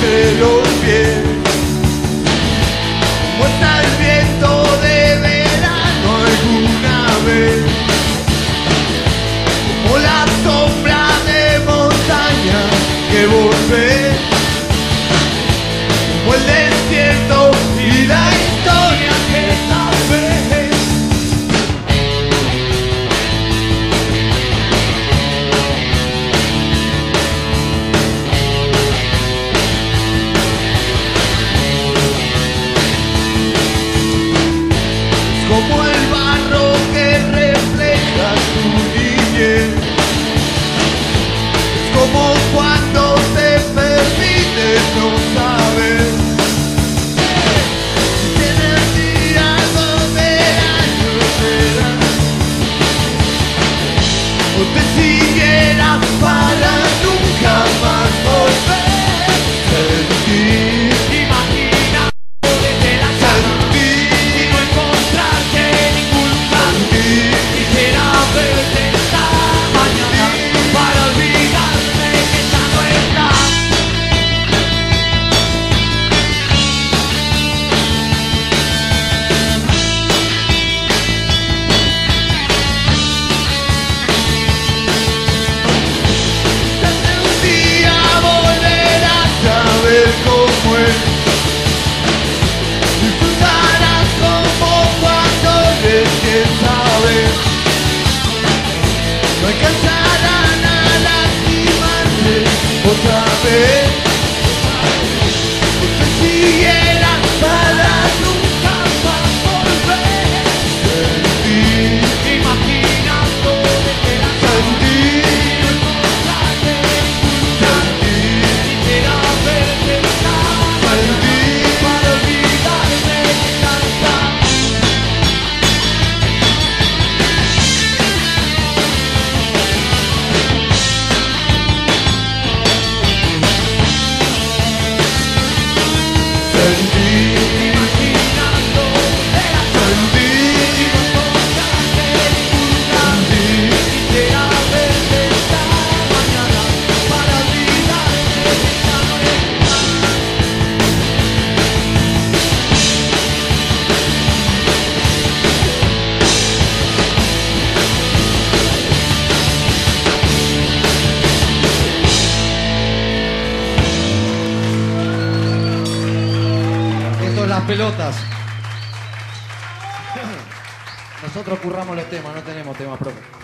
entre los pies. Muestra el viento de verano alguna vez, como la sombra de montaña que volvé, como el desierto y la historia que sabes. Como el barro que refleja tu niñez, es como cuando te permites no saber si en el día donde años serán, o te siguieras para nunca más volver. Sentir, imagina desde la cama y no encontrarte en ningún lugar. Quisiera verte esta mañana para olvidarme que ya no estás. Desde un día volverás a ver cómo es. Disfrutarás como cuando recién sabes. No alcanzarán a lastimarte otra vez. No te siguieras para nunca más volver. Sentir, imaginando desde la sentir, encontrarte en ningún lugar. Quisiera verte esta mañana para olvidarme que ya no estás. Sentir, imaginando era sentir, y no encontrarte en ningún lugar. Quisiera verte esta mañana para olvidarme que ya no estás. Esto es Las Pelotas. Nosotros curramos los temas, no tenemos temas propios.